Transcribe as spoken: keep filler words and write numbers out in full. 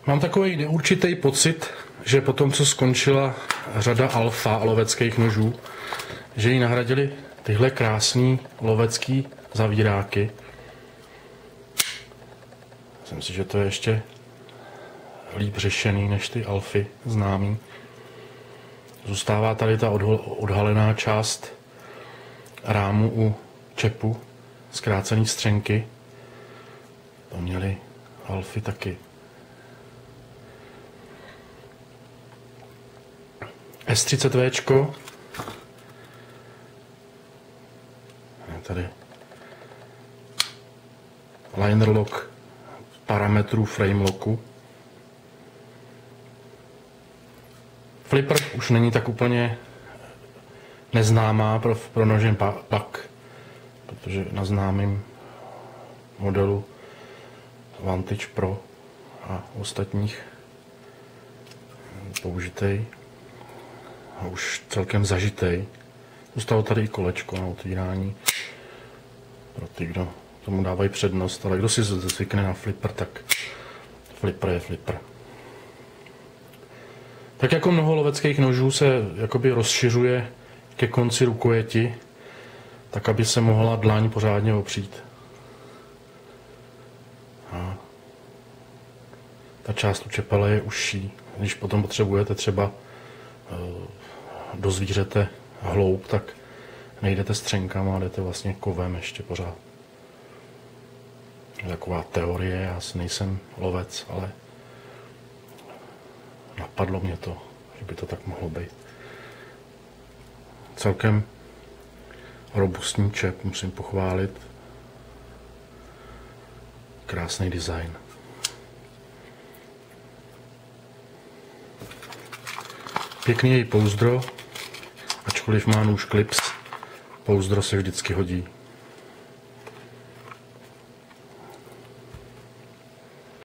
Mám takový neurčitý pocit, že po tom, co skončila řada alfa loveckých nožů, že ji nahradili tyhle krásný lovecký zavíráky. Myslím si, že to je ještě líp řešený než ty alfy známý. Zůstává tady ta odhalená část rámu u čepu, zkrácený střenky. To měly alfy taky. S třicet V. Je tady liner lock parametrů frame locku. Flipper už není tak úplně neznámá pro, pro nožem pak, protože na známém modelu Vantage Pro a ostatních použitej a už celkem zažitej. Zůstalo tady i kolečko na otvírání pro ty, kdo tomu dávají přednost, ale kdo si zvykne na flipper, tak flipper je flipper. Tak jako mnoho loveckých nožů se jakoby rozšiřuje ke konci rukojeti, tak aby se mohla dlaň pořádně opřít. A ta část u čepele je užší. Když potom potřebujete třeba do zvířete hloub, tak nejdete střenkama, jdete vlastně kovem ještě pořád. Je taková teorie, já si nejsem lovec, ale napadlo mě to, že by to tak mohlo být. Celkem robustní čep, musím pochválit. Krásný design. Pěkný je i pouzdro, ačkoliv má nůž klips, pouzdro se vždycky hodí.